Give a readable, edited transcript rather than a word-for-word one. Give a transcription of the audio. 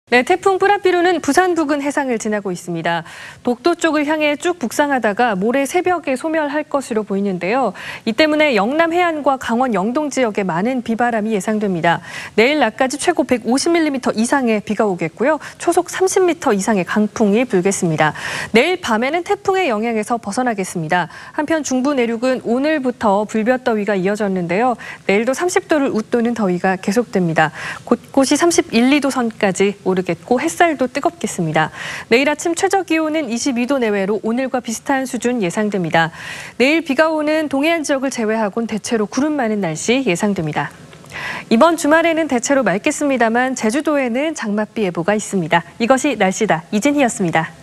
네, 태풍 뿌라삐루는 부산 부근 해상을 지나고 있습니다. 독도 쪽을 향해 쭉 북상하다가 모레 새벽에 소멸할 것으로 보이는데요. 이 때문에 영남 해안과 강원 영동 지역에 많은 비바람이 예상됩니다. 내일 낮까지 최고 150mm 이상의 비가 오겠고요. 초속 30m 이상의 강풍이 불겠습니다. 내일 밤에는 태풍의 영향에서 벗어나겠습니다. 한편 중부 내륙은 오늘부터 불볕더위가 이어졌는데요. 내일도 30도를 웃도는 더위가 계속됩니다. 곳곳이 31, 2도 선까지 오르겠고 햇살도 뜨겁겠습니다. 내일 아침 최저 기온은 22도 내외로 오늘과 비슷한 수준 예상됩니다. 내일 비가 오는 동해안 지역을 제외하고는 대체로 구름 많은 날씨 예상됩니다. 이번 주말에는 대체로 맑겠습니다만 제주도에는 장맛비 예보가 있습니다. 이것이 날씨다. 이진희였습니다.